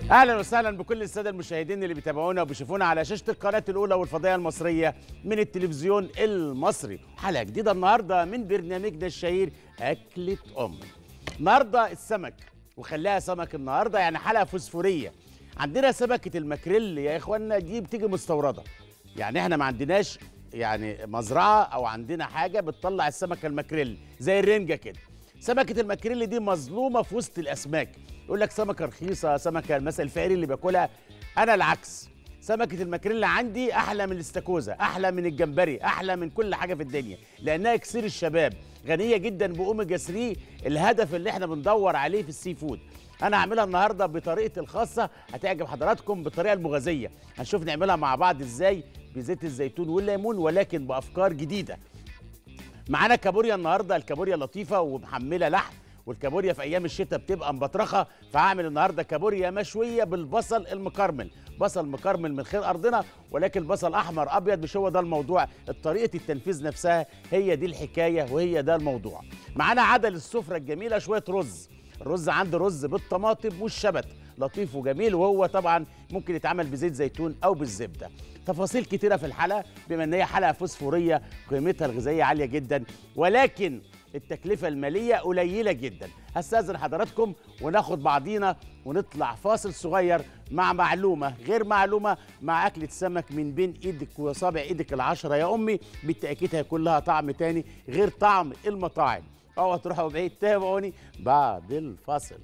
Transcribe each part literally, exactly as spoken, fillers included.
اهلا وسهلا بكل الساده المشاهدين اللي بيتابعونا وبيشوفونا على شاشه القناه الاولى والفضائيه المصريه من التلفزيون المصري. حلقه جديده النهارده من برنامجنا الشهير اكله امي. النهارده السمك، وخليها سمك النهارده يعني حلقه فوسفوريه. عندنا سمكه الماكريل يا اخوانا، دي بتيجي مستورده، يعني احنا ما عندناش يعني مزرعه او عندنا حاجه بتطلع السمكه الماكريل زي الرنجه كده. سمكه الماكريل دي مظلومه في وسط الاسماك، يقول لك سمكه رخيصه، سمكه مثلا الفقير اللي بياكلها. انا العكس، سمكه الماكريل عندي احلى من الاستاكوزا، احلى من الجمبري، احلى من كل حاجه في الدنيا، لانها كثير الشباب، غنيه جدا باوميجا ثلاثة، الهدف اللي احنا بندور عليه في السي فود. انا هعملها النهارده بطريقتي الخاصه، هتعجب حضراتكم بالطريقه المغازيه. هنشوف نعملها مع بعض ازاي بزيت الزيتون والليمون، ولكن بافكار جديده. معانا كابوريا النهارده، الكابوريا لطيفه ومحمله لحم، والكابوريا في ايام الشتاء بتبقى مبطرخه، فهعمل النهارده كابوريا مشويه بالبصل المكرمل، بصل مكرمل من خير ارضنا، ولكن بصل احمر ابيض، مش هو ده الموضوع، طريقه التنفيذ نفسها هي دي الحكايه وهي ده الموضوع. معانا عدل السفره الجميله، شويه رز، الرز عندي رز بالطماطم والشبت، لطيف وجميل، وهو طبعا ممكن يتعمل بزيت زيتون او بالزبده. تفاصيل كتيره في الحلقه، بما ان هي حلقه فوسفوريه قيمتها الغذائيه عاليه جدا، ولكن التكلفه الماليه قليله جدا. هستاذن حضراتكم وناخد بعضينا ونطلع فاصل صغير مع معلومه غير معلومه، مع اكله سمك من بين ايدك وصابع ايدك العشره يا امي، بالتاكيد هيكون لها طعم تاني غير طعم المطاعم. اوعوا تروحوا بعيد، تابعوني بعد الفاصل.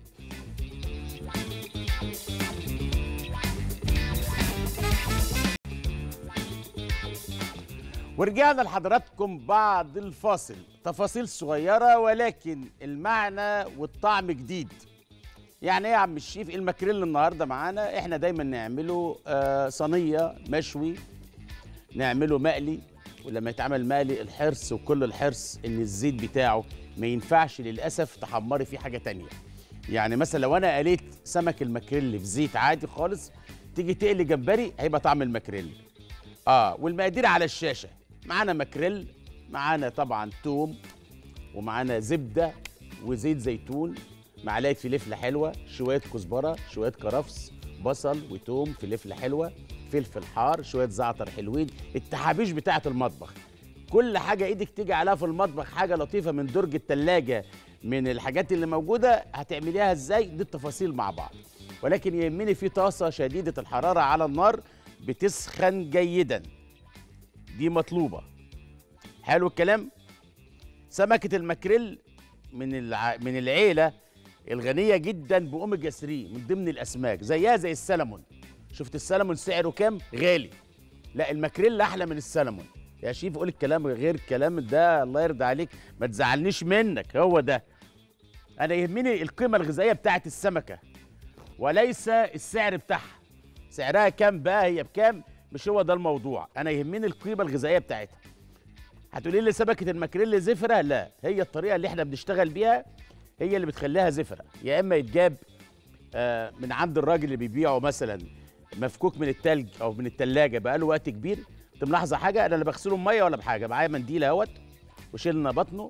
ورجعنا لحضراتكم بعد الفاصل. تفاصيل صغيرة ولكن المعنى والطعم جديد. يعني ايه يا عم الشيف؟ الماكريل النهارده معانا احنا دايما نعمله آه صينية مشوي، نعمله مقلي، ولما يتعمل مقلي الحرص وكل الحرص ان الزيت بتاعه ما ينفعش للاسف تحمري فيه حاجة تانية. يعني مثلا لو انا قليت سمك الماكريل في زيت عادي خالص، تيجي تقلي جمبري هيبقى طعم الماكريل. اه والمقادير على الشاشة. معانا ماكريل، معانا طبعا توم، ومعانا زبده وزيت زيتون، معلقه فلفله حلوه، شويه كزبره، شويه كرفس، بصل وتوم، فلفله حلوه، فلفل حار، شويه زعتر حلوين، التحابيش بتاعه المطبخ. كل حاجه ايدك تيجي عليها في المطبخ، حاجه لطيفه من درج التلاجة، من الحاجات اللي موجوده، هتعمليها ازاي؟ دي التفاصيل مع بعض. ولكن يهمني في طاسه شديده الحراره على النار بتسخن جيدا، دي مطلوبه. حلو الكلام. سمكه الماكريل من الع... من العيله الغنيه جدا باوميجا ثلاثة، من ضمن الاسماك، زيها زي السلمون. شفت السلمون سعره كام؟ غالي. لا، الماكريل احلى من السلمون. يا شيف قول الكلام غير الكلام ده، الله يرضى عليك، ما تزعلنيش منك، هو ده. انا يهمني القيمه الغذائيه بتاعت السمكه وليس السعر بتاعها. سعرها كام بقى، هي بكام، مش هو ده الموضوع، انا يهمني القيمه الغذائيه بتاعتها. هتقولي لي سمكه الماكريل زفره؟ لا، هي الطريقه اللي احنا بنشتغل بيها هي اللي بتخليها زفره. يا اما يتجاب آه من عند الراجل اللي بيبيعه مثلا مفكوك من التلج او من التلاجة بقاله وقت كبير. انت ملاحظه حاجه؟ انا لا بغسله بميه ولا بحاجه، معايا منديل اهوت وشيلنا بطنه.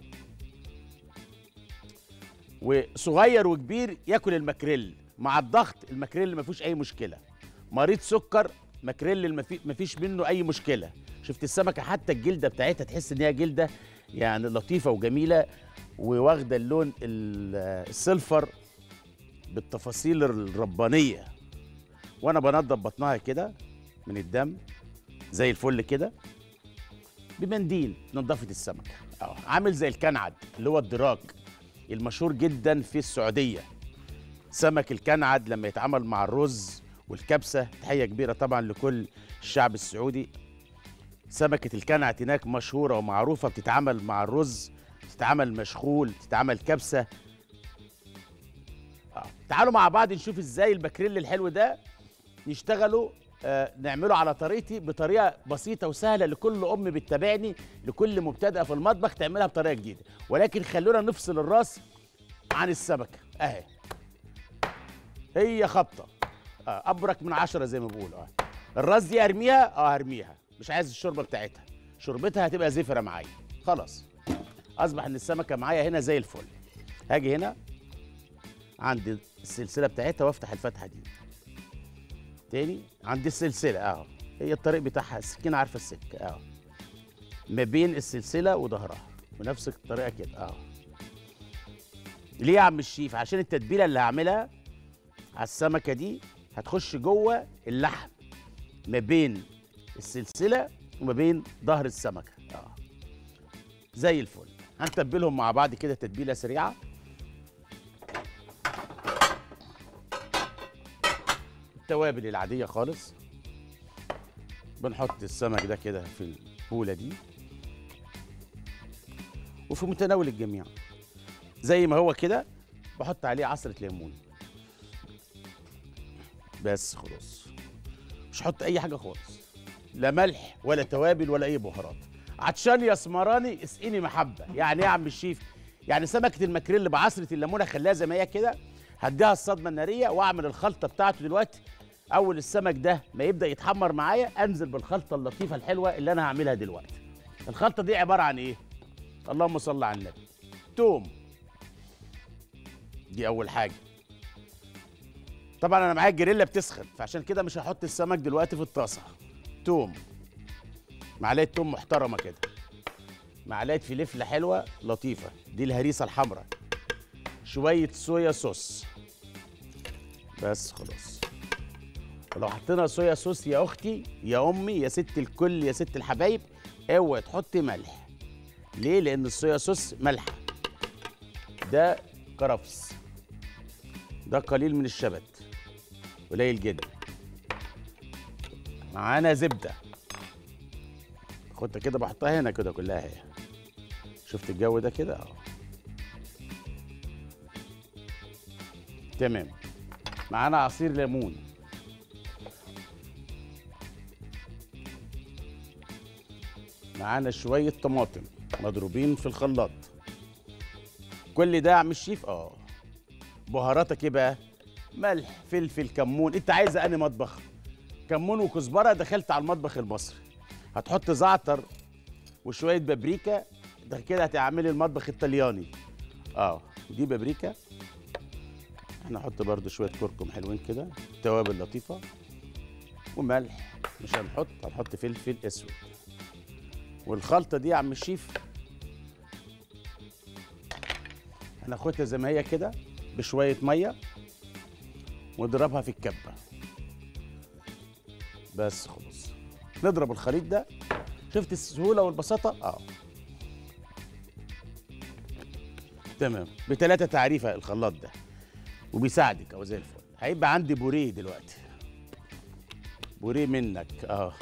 وصغير وكبير ياكل الماكريل، مع الضغط الماكريل ما فيهوش اي مشكله، مريض سكر ماكريل ما فيش منه اي مشكله. شفت السمكه حتى الجلده بتاعتها تحس ان هي جلده يعني لطيفه وجميله، وواخده اللون السلفر بالتفاصيل الربانيه. وانا بنضف بطنها كده من الدم زي الفل كده بمنديل نظافه السمكه، اه عامل زي الكنعد اللي هو الدراك المشهور جدا في السعوديه. سمك الكنعد لما يتعامل مع الرز والكبسه، تحيه كبيره طبعا لكل الشعب السعودي. سمكه الكنعد هناك مشهوره ومعروفه، بتتعامل مع الرز، بتتعامل مشخول، بتتعامل كبسه. آه. تعالوا مع بعض نشوف ازاي الماكريل الحلو ده نشتغله، آه نعمله على طريقتي، بطريقه بسيطه وسهله لكل ام بتتابعني، لكل مبتدئه في المطبخ تعملها بطريقه جديده. ولكن خلونا نفصل الراس عن السمكه اهي، هي خبطه آه ابرك من عشرة زي ما بقول. اه الراس دي ارميها، اه هرميها، مش عايز الشوربه بتاعتها، شوربتها هتبقى زفره معايا. خلاص اصبح ان السمكه معايا هنا زي الفل. هاجي هنا عند السلسله بتاعتها وافتح الفتحه دي، تاني عند السلسله اهو. هي الطريق بتاعها السكينه عارفه السكه اهو، ما بين السلسله وظهرها بنفس الطريقه كده اهو. ليه يا عم الشيف؟ عشان التتبيله اللي هعملها على السمكه دي هتخش جوه اللحم ما بين السلسله وما بين ظهر السمكه اه زي الفل. هنتبلهم مع بعض كده تتبيله سريعه. التوابل العاديه خالص. بنحط السمك ده كده في البوله دي وفي متناول الجميع زي ما هو كده. بحط عليه عصره ليمون بس خلاص، مش هحط اي حاجه خالص، لا ملح ولا توابل ولا اي بهارات. عطشان يا اسمراني اسقيني محبه. يعني ايه يا عم الشيف؟ يعني سمكه الماكريل بعصره الليمونه خليها زي ما هي كده، هديها الصدمه الناريه واعمل الخلطه بتاعته دلوقتي. اول السمك ده ما يبدا يتحمر معايا انزل بالخلطه اللطيفه الحلوه اللي انا هعملها دلوقتي. الخلطه دي عباره عن ايه؟ اللهم صل على النبي. توم، دي اول حاجه. طبعا انا معايا الجريلا بتسخن فعشان كده مش هحط السمك دلوقتي في الطاسه. توم، معلقه توم محترمه كده، معلقه فلفله حلوه لطيفه، دي الهريسه الحمراء، شويه صويا صوص بس خلاص. ولو حطينا صويا صوص يا اختي يا امي يا ست الكل يا ست الحبايب اوعي تحطي ملح. ليه؟ لان الصويا صوص ملحه، ده كرفس، ده قليل من الشبت، قليل جدا. معانا زبده، خدها كده بحطها هنا كده كلها اهي. شفت الجو ده كده اهو تمام. معانا عصير ليمون، معانا شويه طماطم مضروبين في الخلاط. كل ده يا عم الشيف اه. بهاراتك ايه بقى؟ ملح فلفل كمون. انت عايزه انهي مطبخ؟ كمون وكزبره دخلت على المطبخ المصري. هتحط زعتر وشويه بابريكا، ده كده هتعملي المطبخ الطلياني اه. دي بابريكا، احنا نحط برده شويه كركم حلوين كده، توابل لطيفه وملح. مش هنحط، هنحط فلفل اسود. والخلطه دي يا عم الشيف هناخدها زي ما هي كده بشويه ميه ونضربها في الكبه بس خلاص. نضرب الخليط ده. شفت السهوله والبساطه اه تمام. بتلاتة تعريفه الخلاط ده وبيساعدك او زي الفل. هيبقى عندي بوريه دلوقتي، بوريه منك اه.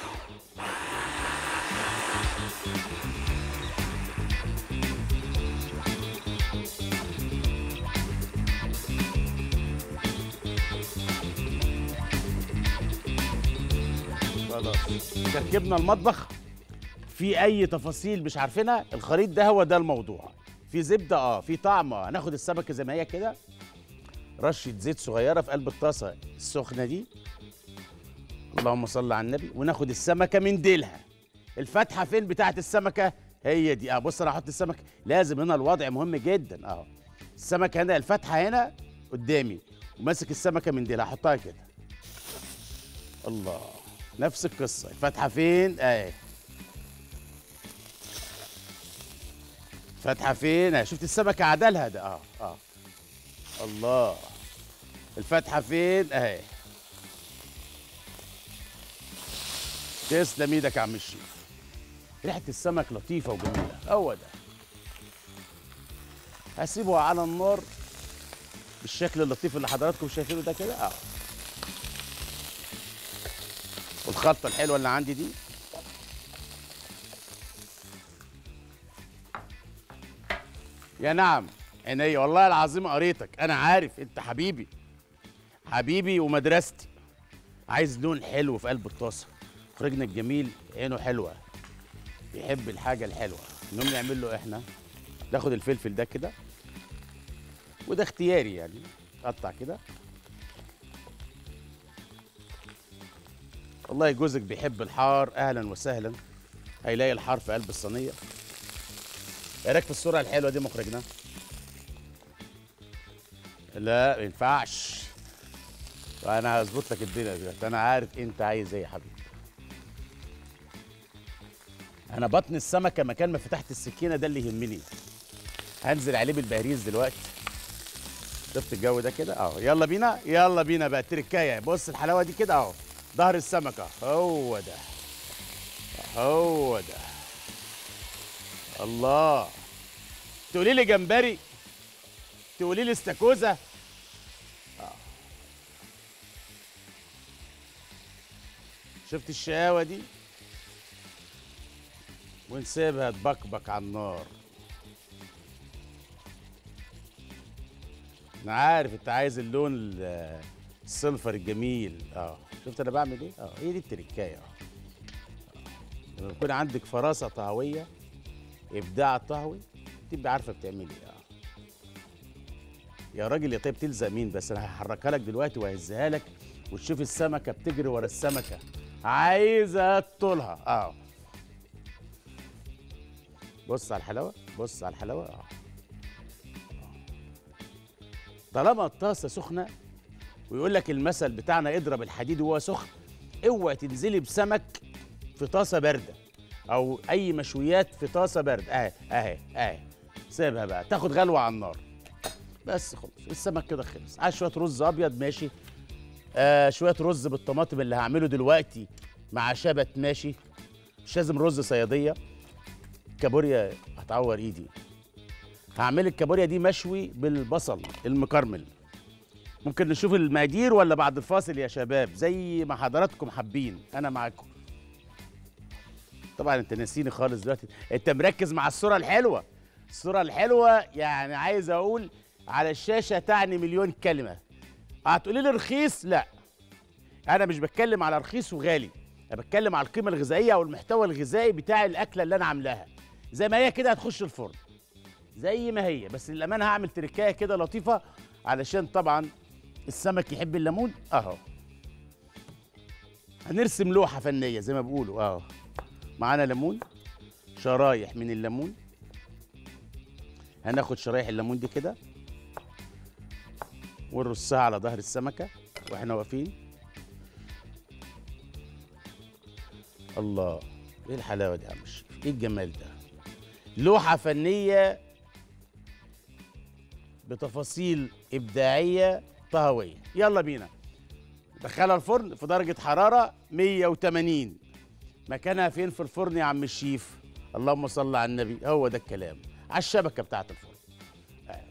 خلاص تركبنا المطبخ. في اي تفاصيل مش عارفينها؟ الخليط ده هو ده الموضوع. في زبده اه، في طعم اه. هناخد السمكه زي ما هي كده، رشه زيت صغيره في قلب الطاسه السخنه دي، اللهم صل على النبي، وناخد السمكه من ديلها. الفتحه فين بتاعت السمكه؟ هي دي اه. بص انا هحط السمكه، لازم هنا الوضع مهم جدا اه. السمكه هنا، الفتحه هنا قدامي، وماسك السمكه من ديلها، هحطها كده. الله، نفس القصه. الفتحه فين؟ اهي. فتحه فين؟ اهي. شفت السمكه عدلها ده اه اه. الله، الفتحه فين؟ اهي. تسلم ايدك يا عم الشيف. ريحه السمك لطيفه وجميله، هو ده. هسيبه على النار بالشكل اللطيف اللي حضراتكم شايفينه ده كده اه. والخلطه الحلوه اللي عندي دي يا نعم عينيا، والله العظيم قريتك. انا عارف انت حبيبي، حبيبي ومدرستي. عايز لون حلو في قلب الطاسه. مخرجنا الجميل عينه حلوه، بيحب الحاجه الحلوه. نقوم نعمل له احنا، ناخد الفلفل ده كده، وده اختياري يعني، قطع كده. والله جوزك بيحب الحار، اهلا وسهلا، هيلاقي الحار في قلب الصينيه. ايه رايك في الصوره الحلوه دي مخرجنا؟ لا ما ينفعش، وانا هظبط لك الدنيا دلوقتي، انا عارف انت عايز ايه يا حبيبي. انا بطن السمكه مكان ما فتحت السكينه ده اللي يهمني. هنزل عليه بالبهريز دلوقتي. شفت الجو ده كده اهو. يلا بينا يلا بينا بقى التركايه. بص الحلاوه دي كده اهو. ظهر السمكه هو ده هو ده. الله. تقولي لي جمبري، تقولي لي استاكوزا. آه. شفت الشقاوه دي، ونسيبها تبكبك على النار. انا عارف انت عايز اللون ال- السلفر الجميل. اه شفت انا بعمل ايه؟ اه هي دي التركايه. اه لما يكون عندك فراسه طهويه، ابداع طهوي، تبقى عارفه بتعملي ايه. اه يا راجل يا طيب تلزق مين بس؟ انا هحركها لك دلوقتي وهزها لك وتشوف السمكه بتجري ورا السمكه عايزه طولها. اه بص على الحلاوه، بص على الحلاوه. اه طالما الطاسه سخنه، ويقول لك المثل بتاعنا اضرب الحديد وهو سخن، اوعى تنزلي بسمك في طاسه بارده او اي مشويات في طاسه بارده. اهي اهي اهي سيبها بقى تاخد غلوه على النار بس خلاص. السمك كده خلص. عايز شويه رز ابيض ماشي، آه شويه رز بالطماطم اللي هعمله دلوقتي مع شبت ماشي، مش لازم رز صياديه. كابوريا هتعور ايدي. هعمل الكابوريا دي مشوي بالبصل المكرمل. ممكن نشوف المقادير ولا بعد الفاصل يا شباب؟ زي ما حضراتكم حابين، انا معاكم. طبعا انت ناسيني خالص دلوقتي، انت مركز مع الصوره الحلوه. الصوره الحلوه يعني عايز اقول على الشاشه تعني مليون كلمه. هتقولي لي رخيص؟ لا، انا مش بتكلم على رخيص وغالي، انا بتكلم على القيمه الغذائيه او المحتوى الغذائي بتاع الاكله اللي انا عاملاها. زي ما هي كده هتخش الفرن زي ما هي، بس للامانه هعمل تركايه كده لطيفه علشان طبعا السمك يحب الليمون. اهو هنرسم لوحه فنيه زي ما بيقولوا. اهو معانا ليمون، شرايح من الليمون. هناخد شرايح الليمون دي كده ونرصها على ظهر السمكه واحنا واقفين. الله، ايه الحلاوه دي يا عم الشيف؟ ايه الجمال ده؟ لوحه فنيه بتفاصيل ابداعيه طهويه. يلا بينا دخلها الفرن في درجه حراره مية وتمانين. مكانها فين في الفرن يا عم الشيف؟ اللهم صل على النبي. هو ده الكلام، على الشبكه بتاعه الفرن. آه.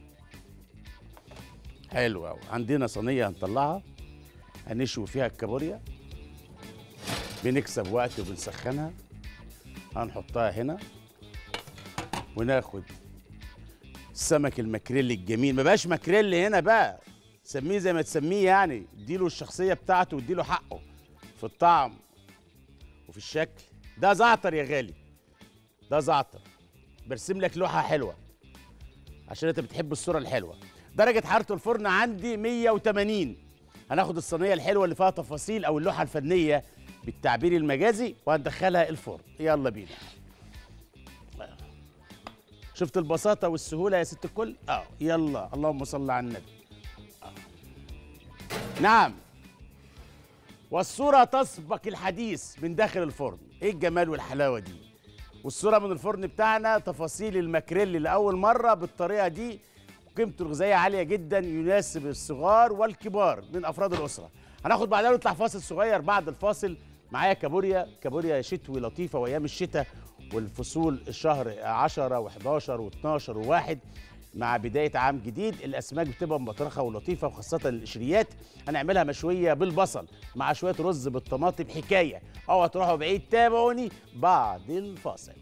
حلو قوي. عندنا صينيه هنطلعها هنشوي فيها الكابوريا، بنكسب وقت وبنسخنها. هنحطها هنا وناخد السمك الماكريل الجميل. ما بقاش ماكريل هنا بقى، سميه زي ما تسميه يعني، اديله الشخصيه بتاعته واديله حقه في الطعم وفي الشكل. ده زعتر يا غالي، ده زعتر. برسم لك لوحه حلوه عشان انت بتحب الصوره الحلوه. درجه حراره الفرن عندي مية وتمانين. هناخد الصينيه الحلوه اللي فيها تفاصيل او اللوحه الفنيه بالتعبير المجازي وهندخلها الفرن. يلا بينا. شفت البساطه والسهوله يا ست الكل؟ اه يلا اللهم صل على النبي. آه. نعم، والصوره تسبق الحديث من داخل الفرن. ايه الجمال والحلاوه دي؟ والصوره من الفرن بتاعنا تفاصيل الماكريل لاول مره بالطريقه دي، قيمته الغذائيه عاليه جدا، يناسب الصغار والكبار من افراد الاسره. هناخد بعدها نطلع فاصل صغير. بعد الفاصل معايا كابوريا، كابوريا شتوي لطيفه وايام الشتاء والفصول الشهر عشرة وحداشر واتناشر وواحد مع بدايه عام جديد. الاسماك بتبقى مبطرخه ولطيفه وخاصه القشريات. هنعملها مشويه بالبصل مع شويه رز بالطماطم. حكايه. اوعوا تروحوا بعيد، تابعوني بعد الفاصل.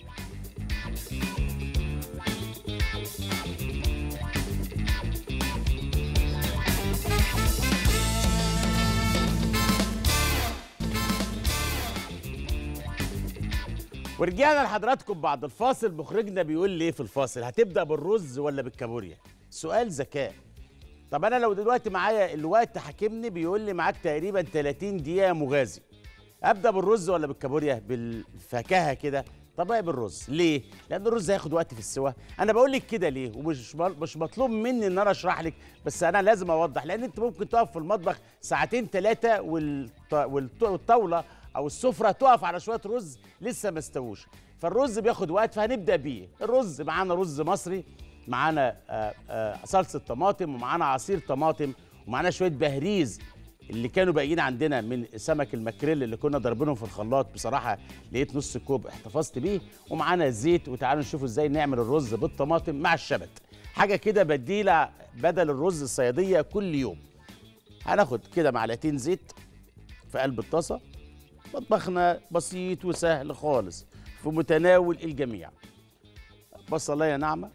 ورجعنا لحضراتكم بعد الفاصل. مخرجنا بيقول لي ايه في الفاصل؟ هتبدا بالرز ولا بالكابوريا؟ سؤال ذكاء. طب انا لو دلوقتي معايا الوقت حاكمني بيقول لي معاك تقريبا تلاتين دقيقه مغازي، ابدا بالرز ولا بالكابوريا؟ بالفكاهه كده طبق بالرز. ليه؟ لان الرز هياخد وقت في السوا. انا بقول لك كده ليه؟ ومش مش مطلوب مني ان انا اشرح لك، بس انا لازم اوضح، لان انت ممكن تقف في المطبخ ساعتين ثلاثه والط... والط... والطاوله او السفره تقف على شويه رز لسه ما استووش. فالرز بياخد وقت، فهنبدا بيه. الرز معانا رز مصري، معانا آه، آه، صلصه طماطم، ومعانا عصير طماطم، ومعانا شويه بهريز اللي كانوا باقيين عندنا من سمك الماكريل اللي كنا ضاربينهم في الخلاط. بصراحه لقيت نص كوب احتفظت بيه، ومعانا زيت. وتعالوا نشوفوا ازاي نعمل الرز بالطماطم مع الشبت، حاجه كده بديله بدل الرز الصياديه كل يوم. هناخد كده معلقتين زيت في قلب الطاسه. مطبخنا بسيط وسهل خالص في متناول الجميع. بصلايه ناعمه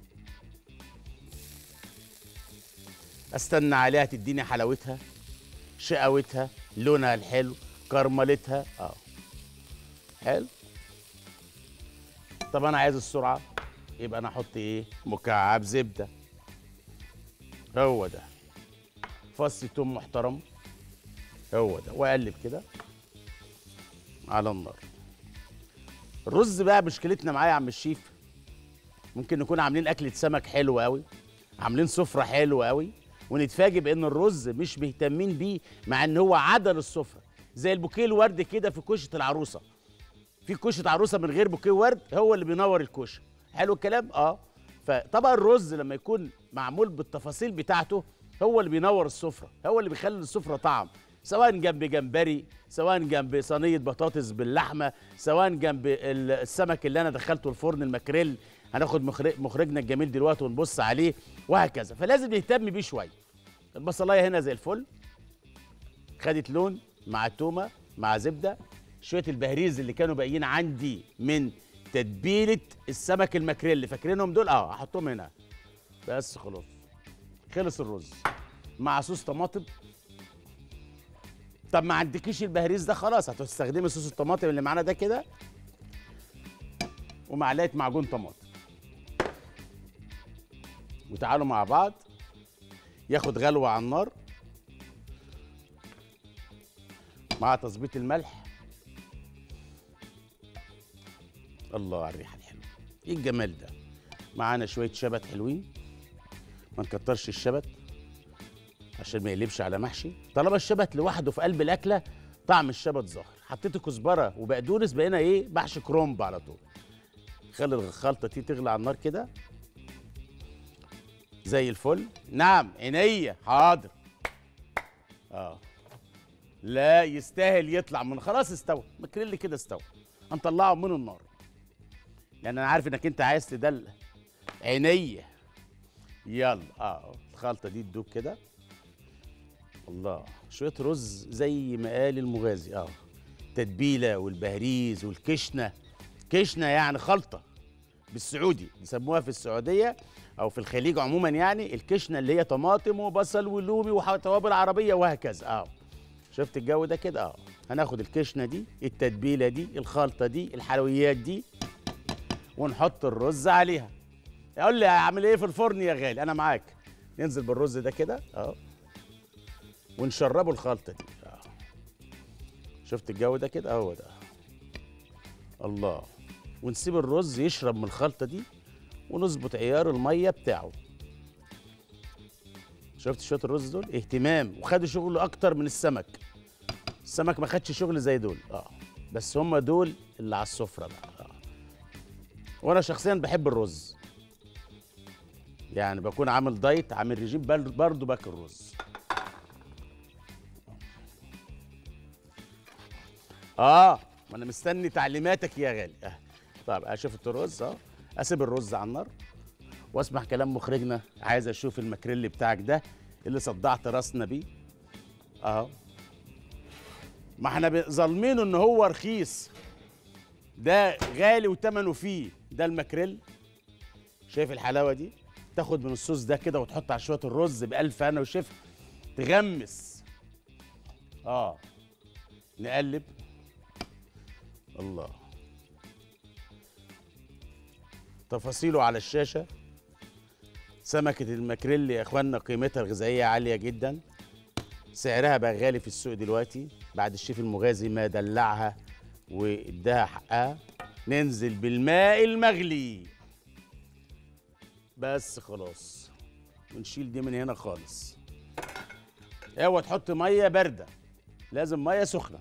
استنى عليها تديني حلاوتها، شقاوتها، لونها الحلو، كرملتها. اه حلو. طب انا عايز السرعه، يبقى انا احط ايه؟ مكعب زبده. هو ده. فص توم محترم. هو ده. واقلب كده على النار. الرز بقى مشكلتنا معاه يا عم الشيف، ممكن نكون عاملين اكله سمك حلوه قوي، عاملين سفره حلوه قوي، ونتفاجئ بان الرز مش مهتمين بيه، مع ان هو عدل السفره. زي البوكيه الورد كده في كوشه العروسه. في كوشه عروسه من غير بوكيه ورد هو اللي بينور الكوشه. حلو الكلام. اه فطبق الرز لما يكون معمول بالتفاصيل بتاعته هو اللي بينور السفره، هو اللي بيخلي السفره طعم، سواء جنب جمبري، سواء جنب صينيه بطاطس باللحمه، سواء جنب ال- السمك اللي انا دخلته الفرن الماكريل. هناخد مخرج مخرجنا الجميل دلوقتي ونبص عليه، وهكذا. فلازم نهتم بيه شويه. البصلايه هنا زي الفل، خدت لون مع تومه مع زبده. شويه البهريز اللي كانوا باقيين عندي من تتبيله السمك الماكريل اللي فاكرينهم دول، اه احطهم هنا بس. خلاص خلص الرز مع صوص طماطم. طب ما عندكيش البهريز ده، خلاص هتستخدمي صوص الطماطم اللي معانا ده كده، ومعلقه معجون طماطم. وتعالوا مع بعض ياخد غلوه على النار مع تظبيط الملح. الله على الريحه الحلوه، ايه الجمال ده. معانا شويه شبت حلوين، ما نكترش الشبت عشان ما يقلبش على محشي. طالما الشبت لوحده في قلب الاكله طعم الشبت ظاهر. حطيت كزبره وبقدونس، بقينا ايه؟ محشي كرومب على طول. خلي الخلطه دي تغلي على النار كده زي الفل. نعم عينيا، حاضر. اه لا يستاهل يطلع من، خلاص استوى ماكريل كده، استوى. هنطلعه من النار لان انا عارف انك انت عايز تدلع. عينيا. يلا اه الخلطه دي تدوب كده. الله، شويه رز زي ما قال المغازي. اه تتبيله والبهريز والكشنه. كشنه يعني خلطه بالسعودي بيسموها في السعوديه او في الخليج عموما، يعني الكشنه اللي هي طماطم وبصل ولومي وتوابل عربيه وهكذا. اه شفت الجو ده كده. اه هناخد الكشنه دي، التتبيله دي، الخلطه دي، الحلويات دي، ونحط الرز عليها. يقول لي اعمل ايه في الفرن يا غالي؟ انا معاك. ننزل بالرز ده كده اه ونشربه الخلطه دي. اه شفت الجو ده كده. اهو ده. الله. ونسيب الرز يشرب من الخلطه دي، ونظبط عيار الميه بتاعه. شفت شويه الرز دول اهتمام، وخدوا شغل اكتر من السمك. السمك ما خدش شغل زي دول. اه بس هم دول اللي على السفره بقى. آه. وانا شخصيا بحب الرز، يعني بكون عامل دايت، عامل ريجيم، برضه باكل رز. اه ما انا مستني تعليماتك يا غالي. آه. طب اشوف الرز. اه اسيب الرز على النار واسمع كلام مخرجنا. عايز اشوف الماكريل بتاعك ده اللي صدعت راسنا بيه. اه ما احنا ظالمينه ان هو رخيص، ده غالي وثمنه فيه. ده الماكريل. شايف الحلاوه دي؟ تاخد من الصوص ده كده وتحط على شويه الرز بألف هنا وشفا، تغمس. اه نقلب. الله، تفاصيله على الشاشه. سمكه الماكريل يا اخوانا قيمتها الغذائيه عاليه جدا، سعرها بقى غالي في السوق دلوقتي بعد الشيف المغازي ما دلعها واداها حقها. ننزل بالماء المغلي بس خلاص، ونشيل دي من هنا خالص. اوعى تحط ميه بارده، لازم ميه سخنه.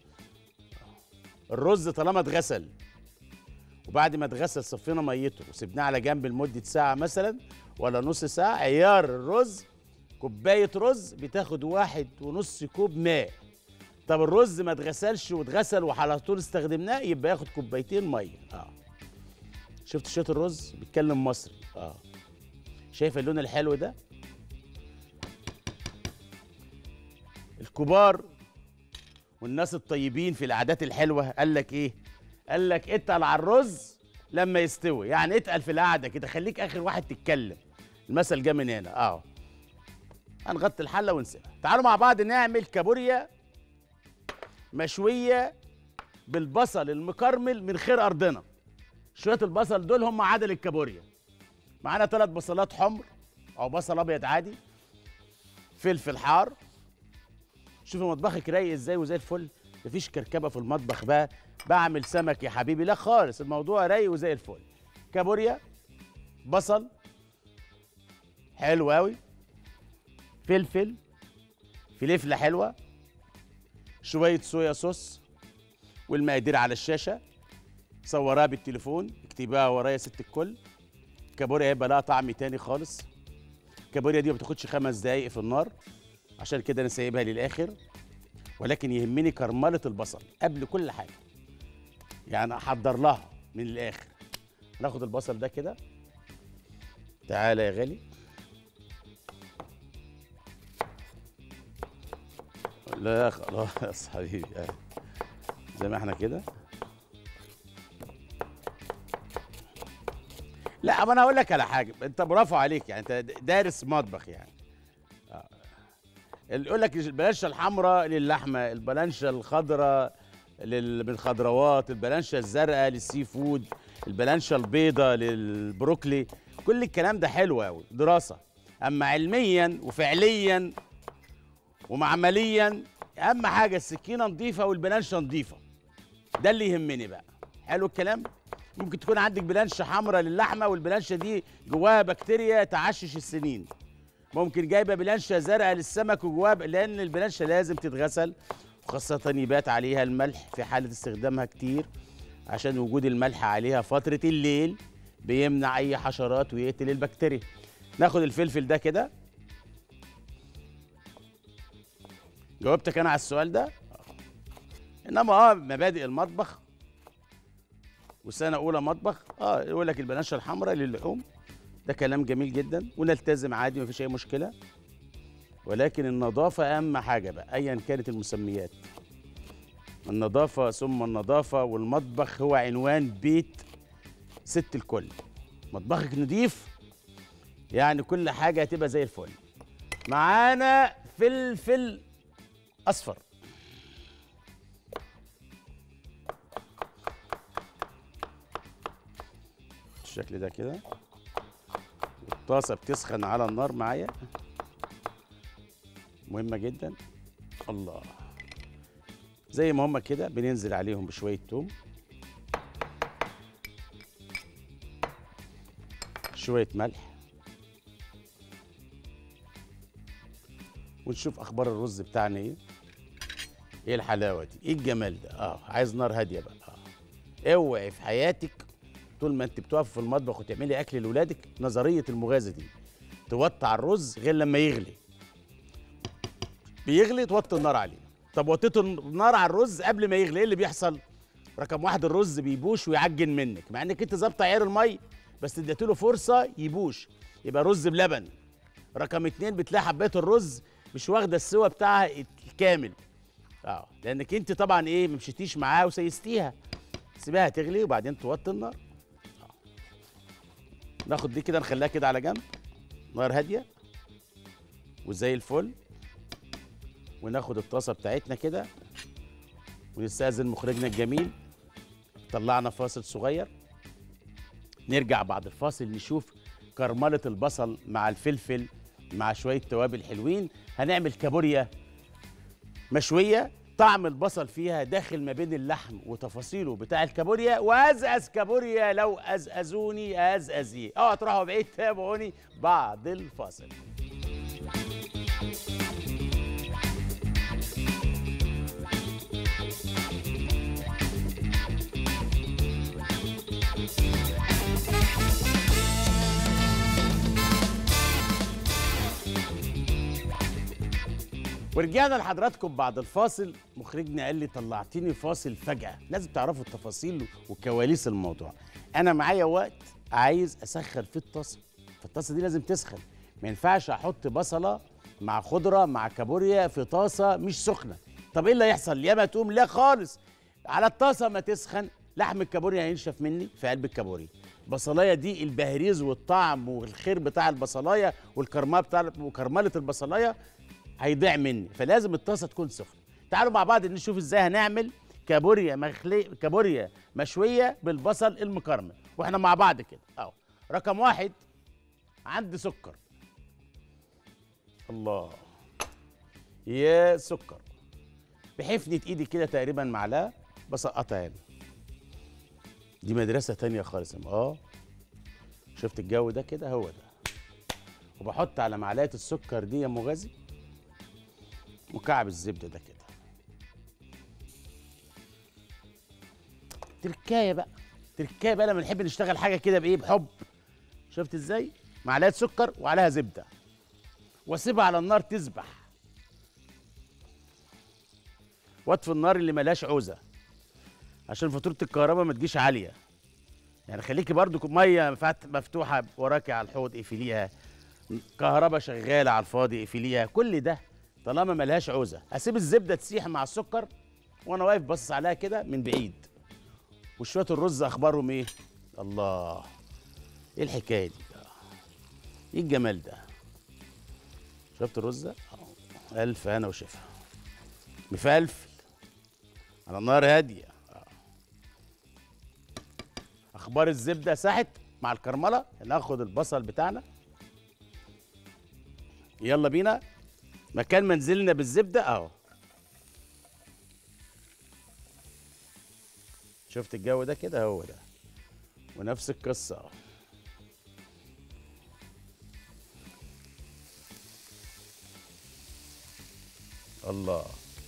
الرز طالما اتغسل وبعد ما اتغسل صفينا ميته وسبناه على جنب لمده ساعه مثلا ولا نص ساعه، عيار الرز كوبايه رز بتاخد واحد ونص كوب ماء. طب الرز ما اتغسلش واتغسل وعلى طول استخدمناه، يبقى ياخد كوبايتين ميه. اه شفت شويه الرز بيتكلم مصري. اه شايف اللون الحلو ده؟ الكبار والناس الطيبين في العادات الحلوه قال لك ايه؟ قال لك اتقل على الرز لما يستوي، يعني اتقل في القعده كده، خليك اخر واحد تتكلم. المثل جه من هنا. اه هنغطي الحله ونسيبها. تعالوا مع بعض نعمل كابوريا مشويه بالبصل المكرمل من خير ارضنا. شويه البصل دول هم عدل الكابوريا. معانا ثلاث بصلات حمر او بصل ابيض عادي، فلفل حار. شوفوا مطبخك رايق ازاي وزي الفل، مفيش كركبه في المطبخ بقى بعمل سمك يا حبيبي، لا خالص، الموضوع رايق وزي الفل. كابوريا، بصل حلو قوي، فلفل، فلفله حلوه، شويه صويا صوص، والمقادير على الشاشه، صورها بالتليفون، اكتبيها ورايا يا ست الكل. الكابوريا هيبقى لها طعم تاني خالص. الكابوريا دي ما بتاخدش خمس دقايق في النار، عشان كده انا سايبها للاخر، ولكن يهمني كرمله البصل قبل كل حاجه، يعني احضر لها من الاخر. ناخد البصل ده كده، تعالى يا غالي. لا خلاص حبيبي، زي ما احنا كده. لا ما انا هقول لك على حاجه، انت برافو عليك، يعني انت دارس مطبخ يعني. آه. اللي يقول لك البلانشه الحمراء للحمه، البلانشه الخضراء للخضروات، البلانشه الزرقاء للسي فود، البلانشه البيضاء للبروكلي، كل الكلام ده حلو قوي دراسه، اما علميا وفعليا ومعمليا اهم حاجه السكينه نظيفه والبلانشه نظيفه. ده اللي يهمني بقى. حلو الكلام. ممكن تكون عندك بلانشه حمراء للحمه والبلانشه دي جواها بكتيريا تعشش السنين. ممكن جايبه بلانشه زرقاء للسمك وجواها ب... لان البلانشه لازم تتغسل، وخاصه يبات عليها الملح في حاله استخدامها كتير، عشان وجود الملح عليها فتره الليل بيمنع اي حشرات ويقتل البكتيريا. ناخد الفلفل ده كده. جاوبتك انا على السؤال ده. انما اه مبادئ المطبخ وسنه اولى مطبخ، اه يقول لك البلانشه الحمراء للحوم، ده كلام جميل جدا ونلتزم عادي مفيش اي مشكله، ولكن النظافه اهم حاجه بقى ايا كانت المسميات. النظافه ثم النظافه، والمطبخ هو عنوان بيت ست الكل. مطبخك نضيف يعني كل حاجه هتبقى زي الفل. معانا فلفل اصفر، بالشكل ده كده. الطاسه بتسخن على النار معايا، مهمه جدا. الله، زي ما هما كده بننزل عليهم بشويه توم، شويه ملح، ونشوف اخبار الرز بتاعنا ايه. ايه الحلاوه دي، ايه الجمال ده. اه عايز نار هاديه بقى. اه اوعي في حياتك طول ما انت بتقف في المطبخ وتعملي اكل لاولادك نظريه المغازه دي، توطي على الرز غير لما يغلي. بيغلي توطي النار عليه. طب وطيت النار على الرز قبل ما يغلي، ايه اللي بيحصل؟ رقم واحد الرز بيبوش ويعجن منك، مع انك انت ظابطه عيار المي بس اديتله فرصه يبوش، يبقى رز بلبن. رقم اتنين بتلاقي حبايه الرز مش واخده السوا بتاعها الكامل، اه لانك انت طبعا ايه ما مشيتيش معاها وسيستيها. سيبها تغلي وبعدين توطي النار. آه. ناخد دي كده نخليها كده على جنب، نار هاديه وزي الفل. وناخد الطاسه بتاعتنا كده ونستأذن مخرجنا الجميل. طلعنا فاصل صغير، نرجع بعد الفاصل نشوف كرمله البصل مع الفلفل مع شويه توابل حلوين. هنعمل كابوريا مشويه طعم البصل فيها داخل ما بين اللحم وتفاصيله بتاع الكابوريا، وازقز كابوريا لو ازقزوني ازقزيه. اوعوا تروحوا بعيد، تابعوني بعد الفاصل. ورجعنا لحضراتكم بعد الفاصل. مخرجنا قال لي طلعتيني فاصل فجأة، لازم تعرفوا التفاصيل وكواليس الموضوع. أنا معايا وقت عايز أسخن في الطاسة، فالطاسة دي لازم تسخن. ما ينفعش أحط بصلة مع خضرة مع كابوريا في طاسة مش سخنة. طب إيه اللي هيحصل؟ يا ما تقوم لا خالص. على الطاسة ما تسخن لحم الكابوريا هينشف مني في قلب الكابوريا. البصلايه دي البهريز والطعم والخير بتاع البصلايه والكرمله بتاع وكرمله البصلايه هيضيع مني، فلازم الطاسه تكون سخنه. تعالوا مع بعض نشوف ازاي هنعمل كابوريا مخلي كابوريا مشويه بالبصل المكرمل واحنا مع بعض كده اهو. رقم واحد، عندي سكر. الله، يا سكر بحفنة ايدي كده تقريبا معلقه بسقطها هنا. دي مدرسه تانية خالص. اه شفت الجو ده كده، هو ده. وبحط على معلقه السكر دي يا مغازي مكعب الزبده ده كده. تركايه بقى، تركايه بقى لما نحب نشتغل حاجه كده بايه، بحب. شفت ازاي؟ معلقه سكر وعليها زبده، واسيبها على النار تسبح، واطفي النار اللي ملهاش عوزه عشان فاتوره الكهرباء ما تجيش عاليه. يعني خليكي برضو ميه مفتوحه وراكي على الحوض اقفليها، كهرباء شغاله على الفاضي اقفليها، كل ده طالما ملهاش عوزه. اسيب الزبده تسيح مع السكر وانا واقف باصص عليها كده من بعيد. وشويه الرز اخبارهم ايه؟ الله، ايه الحكايه دي؟ ايه الجمال ده؟ شفت الرز ده؟ الف هنا وشفا، مفلفل على نار هاديه. اخبار الزبده ساحت مع الكرمله. ناخد البصل بتاعنا، يلا بينا. مكان ما نزلنا بالزبده اهو. شفت الجو ده كده، هو ده. ونفس القصه اهو. الله،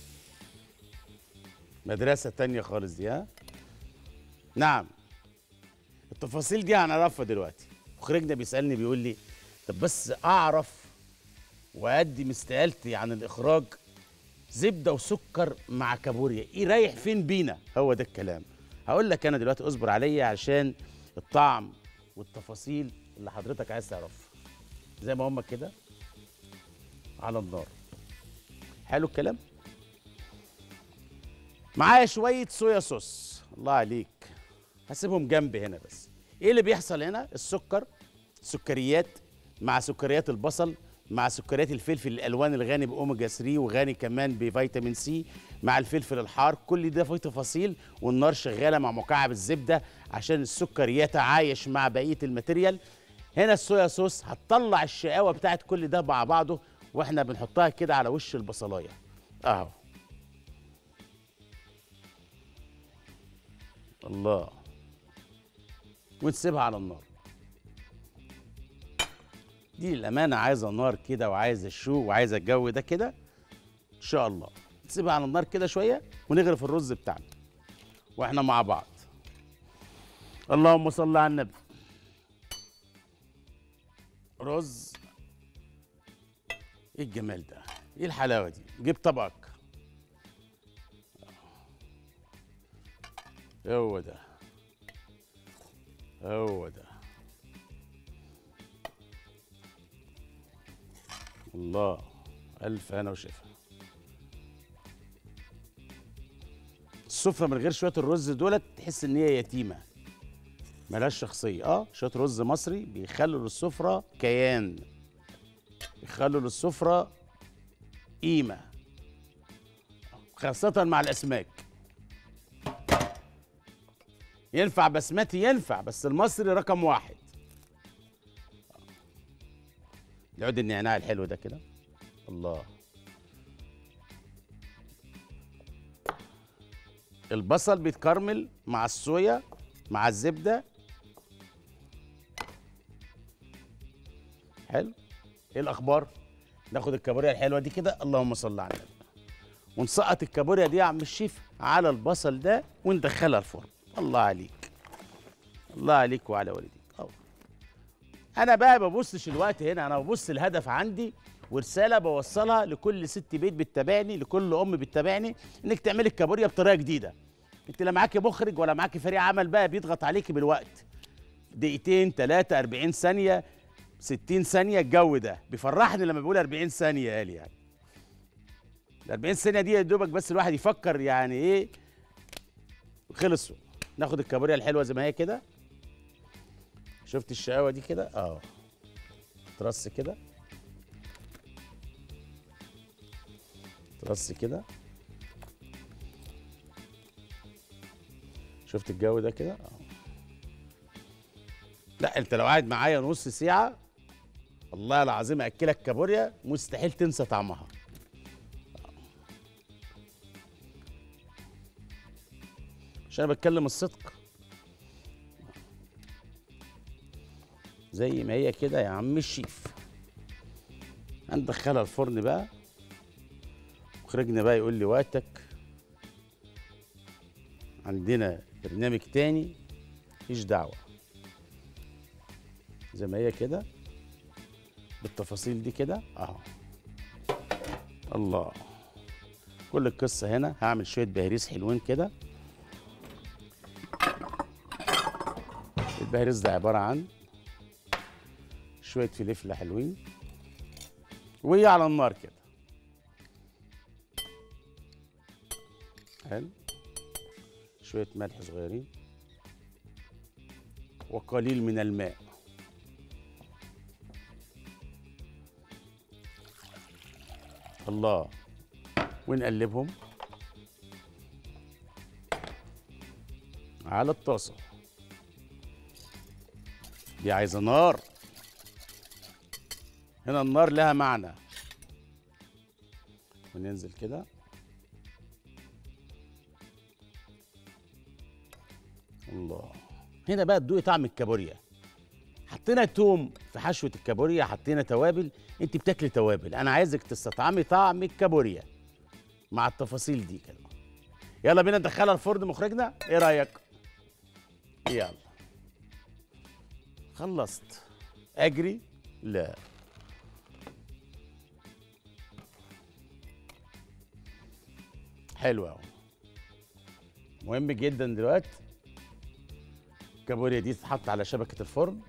مدرسه تانية خالص دي. ها نعم، التفاصيل دي هنعرفها دلوقتي. مخرجنا بيسالني بيقول لي طب بس اعرف وادي استقالتي عن الاخراج، زبده وسكر مع كابوريا ايه رايح فين بينا؟ هو ده الكلام. هقول لك انا دلوقتي، اصبر عليا عشان الطعم والتفاصيل اللي حضرتك عايز تعرفها زي ما هم كده على النار. حلو الكلام. معايا شويه صويا صوص. الله عليك، هسيبهم جنبي هنا. بس ايه اللي بيحصل هنا؟ السكر، سكريات مع سكريات البصل مع سكريات الفلفل الالوان الغني باوميجا ثلاثة وغني كمان بفيتامين سي مع الفلفل الحار، كل ده فيه تفاصيل. والنار شغاله مع مكعب الزبده عشان السكر يتعايش مع بقيه الماتيريال. هنا الصويا صوص هتطلع الشقاوه بتاعت كل ده مع بعضه، واحنا بنحطها كده على وش البصلايه اهو. الله، ونسيبها على النار. دي للامانه عايزه نار كده وعايزه الشوق وعايزه الجو ده كده ان شاء الله. نسيبها على النار كده شويه ونغرف الرز بتاعنا واحنا مع بعض. اللهم صل على النبي. رز، ايه الجمال ده؟ ايه الحلاوه دي؟ جيب طبقك. هو ده، هو ده. الله، ألف هنا وشفا. السفرة من غير شوية الرز دولت تحس إن هي يتيمة ملهاش شخصية. اه شوية رز مصري بيخلوا للسفرة كيان، بيخلوا للسفرة قيمة، خاصة مع الأسماك. ينفع بسمتي، ينفع، بس المصري رقم واحد. العود النعناع الحلو ده كده. الله، البصل بيتكرمل مع الصويا مع الزبده. حلو. ايه الاخبار؟ ناخد الكابوريا الحلوه دي كده، اللهم صل على النبي، ونسقط الكابوريا دي يا عم الشيف على البصل ده وندخلها الفرن. الله عليك، الله عليك وعلى والديك. أوه. انا بقى ببصش الوقت هنا، انا ببص الهدف عندي ورساله بوصلها لكل ست بيت بتتابعني، لكل ام بتتابعني، انك تعملي الكابوريا بطريقه جديده. انت لا معاكي مخرج ولا معاكي فريق عمل بقى بيضغط عليكي بالوقت، دقيقتين ثلاثه أربعين ثانيه ستين ثانيه، الجو ده بيفرحني لما بيقول أربعين ثانيه. قال يعني ال أربعين ثانيه دي يا دوبك بس الواحد يفكر يعني ايه خلصوا. ناخد الكابوريا الحلوه زي ما هي كده. شفت الشقاوه دي كده؟ اه ترص كده، ترص كده. شفت الجو ده كده؟ اه لا انت لو قاعد معايا نص ساعه والله العظيم اكلك كابوريا مستحيل تنسى طعمها. عشان انا بتكلم الصدق زي ما هي كده يا عم الشيف. هندخلها الفرن بقى، مخرجنا بقى يقول لي وقتك، عندنا برنامج تاني مفيش دعوه. زي ما هي كده بالتفاصيل دي كده اهو. الله، كل القصه هنا هعمل شويه بهريز حلوين كده. البهريز ده عباره عن شويه فلفله حلوين وهي على النار كده. حلو. شويه ملح صغيرين وقليل من الماء. الله، ونقلبهم على الطاسه دي. عايزه نار، هنا النار لها معنى. وننزل كده. الله، هنا بقى تدوقي طعم الكابوريا. حطينا توم في حشوه الكابوريا، حطينا توابل. انت بتاكلي توابل، انا عايزك تستطعمي طعم الكابوريا مع التفاصيل دي كده. يلا بينا ندخلها الفرن مخرجنا، ايه رايك؟ يلا. خلصت اجري؟ لا، حلو اهو. مهم جدا دلوقتي الكابوريا دي تتحط على شبكه الفرن.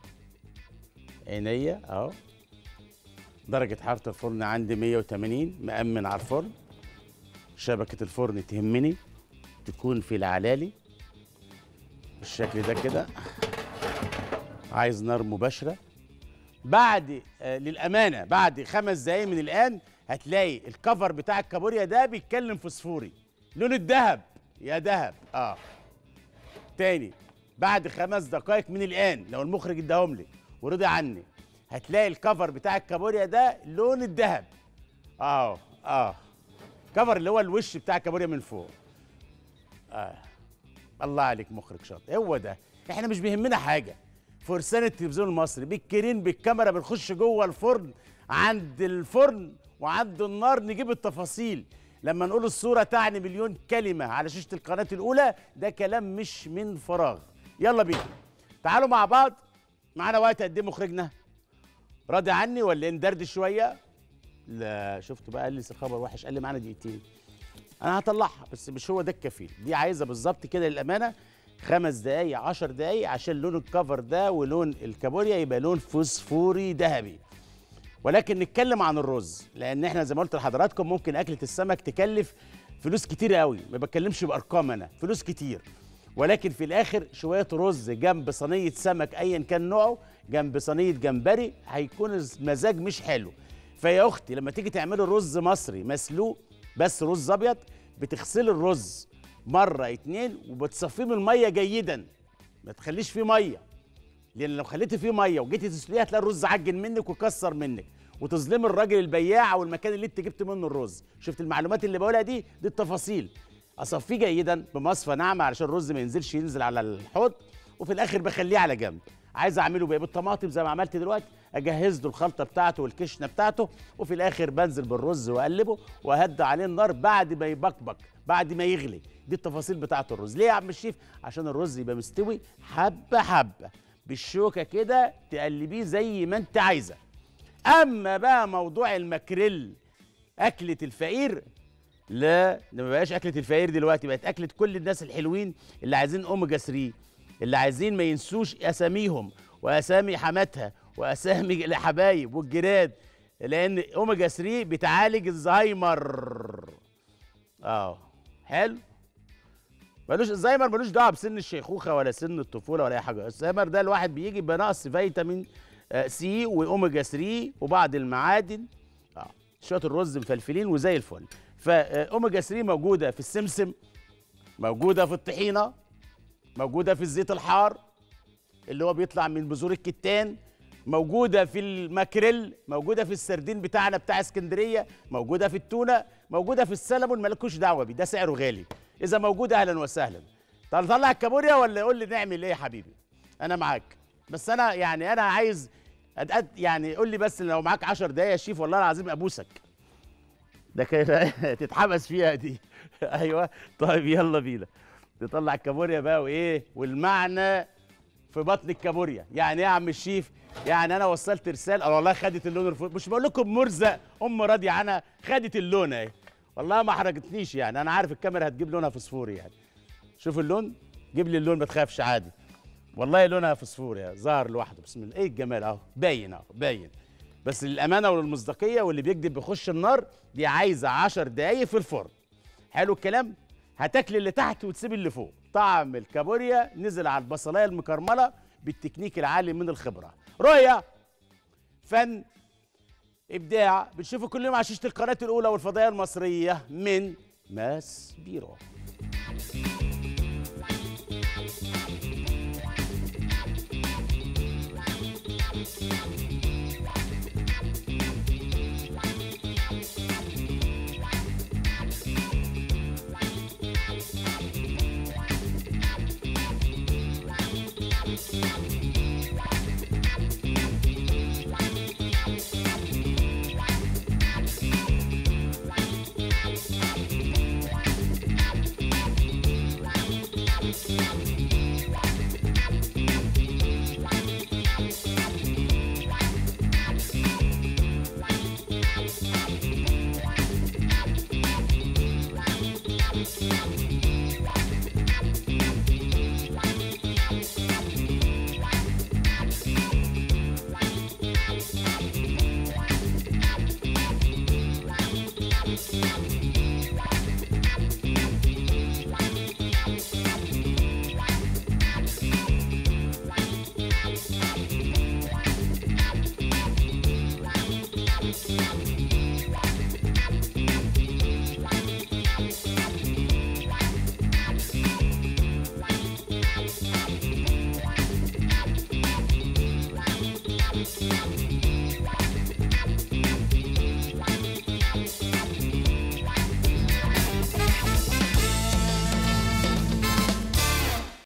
عينيا اهو. درجه حراره الفرن عندي مية وتمانين، مأمن على الفرن. شبكه الفرن تهمني تكون في العلالي بالشكل ده كده. عايز نار مباشره. بعد آه للامانه بعد خمس دقايق من الان هتلاقي الكفر بتاع الكابوريا ده بيتكلم فوسفوري، لون الذهب يا ذهب. اه تاني، بعد خمس دقائق من الان لو المخرج اداهم لي ورضي عني هتلاقي الكفر بتاع الكابوريا ده لون الذهب. اه اه كفر اللي هو الوش بتاع الكابوريا من فوق. اه الله عليك مخرج شاطر، هو ده. احنا مش بيهمنا حاجه. فرسان التلفزيون المصري بالكرين بالكاميرا بنخش جوه الفرن، عند الفرن وعند النار نجيب التفاصيل. لما نقول الصوره تعني مليون كلمه على شاشه القناه الاولى، ده كلام مش من فراغ. يلا بينا تعالوا مع بعض. معانا وقت قد ايه مخرجنا؟ راضي عني ولا ندردش شويه؟ لا، شفتوا بقى؟ قال لي خبر وحش، قال لي معانا دقيقتين. انا هطلعها بس مش هو ده الكفيل. دي عايزه بالظبط كده للامانه خمس دقايق عشر دقايق عشان لون الكفر ده ولون الكابوريا يبقى لون فوسفوري ذهبي. ولكن نتكلم عن الرز، لان احنا زي ما قلت لحضراتكم ممكن اكله السمك تكلف فلوس كتير قوي. ما بتكلمش بارقام، انا فلوس كتير، ولكن في الاخر شويه رز جنب صينيه سمك ايا كان نوعه، جنب صينيه جمبري، هيكون المزاج مش حلو. فيا اختي لما تيجي تعملي رز مصري مسلوق، بس رز ابيض، بتغسلي الرز مره اتنين وبتصفيه من الميه جيدا، ما تخليش فيه ميه، لان لو خليتي فيه ميه وجيتي تسلقيه هتلاقي الرز عجن منك وكسر منك، وتظلمي الراجل البياع او المكان اللي انت جبت منه الرز. شفت المعلومات اللي بقولها دي؟ دي التفاصيل. اصفيه جيدا بمصفى ناعمه علشان الرز ما ينزلش ينزل على الحوض، وفي الاخر بخليه على جنب. عايز اعمله بايه؟ بالطماطم زي ما عملت دلوقتي، اجهز له الخلطه بتاعته والكشنه بتاعته، وفي الاخر بنزل بالرز واقلبه واهدى عليه النار بعد ما يبقبق، بعد ما يغلي. دي التفاصيل بتاعه الرز. ليه يا عم الشيف؟ عشان الرز يبقى مستوي حبه حبه، بالشوكه كده تقلبيه زي ما انت عايزه. اما بقى موضوع الماكريل اكله الفقير، لا ده ما بقاش اكله الفقير دلوقتي، بقت اكله كل الناس الحلوين اللي عايزين اوميجا ثلاثة، اللي عايزين ما ينسوش اساميهم واسامي حماتها واسامي الحبايب والجيران، لان اوميجا ثلاثة بتعالج الزهايمر. اه حلو. ملوش الزهايمر ملوش دعوه بسن الشيخوخه ولا سن الطفوله ولا اي حاجه. الزهايمر ده الواحد بيجي بنقص فيتامين سي واوميجا ثلاثة وبعض المعادن. اه شويه الرز مفلفلين وزي الفل. فاوميجا ثلاثة موجوده في السمسم، موجوده في الطحينه، موجوده في الزيت الحار اللي هو بيطلع من بذور الكتان، موجوده في الماكريل، موجوده في السردين بتاعنا بتاع اسكندريه، موجوده في التونه، موجوده في السلمون. مالكوش دعوه بيه، ده سعره غالي. اذا موجوده اهلا وسهلا. طب طلع الكابوريا ولا قول لي نعمل ايه يا حبيبي؟ انا معاك، بس انا يعني انا عايز أد يعني قول لي بس لو معاك عشر دقايق يا شيف والله العظيم ابوسك. ده كده تتحبس فيها دي. ايوه طيب يلا بينا نطلع الكابوريا بقى. وايه والمعنى في بطن الكابوريا؟ يعني ايه يا عم الشيف؟ يعني انا وصلت رساله اه والله خدت اللون الفوق. مش بقول لكم مرزق ام راضيه عنها؟ خدت اللون اهي والله ما حرجتنيش. يعني انا عارف الكاميرا هتجيب لونها فسفوري. يعني شوف اللون، جيب لي اللون ما تخافش عادي والله لونها فسفوري يعني ظهر لوحده. بسم الله ايه الجمال اهو باين اهو باين. بس للامانه وللمصداقيه واللي بيكذب بيخش النار، دي عايزه عشر دقايق في الفرن. حلو الكلام. هتاكل اللي تحت وتسيب اللي فوق. طعم الكابوريا نزل على البصلايه المكرمله بالتكنيك العالي من الخبره. رؤيه، فن، ابداع، بتشوفوا كل يوم على شاشه القناه الاولى والفضائيه المصريه من ماس بيرو.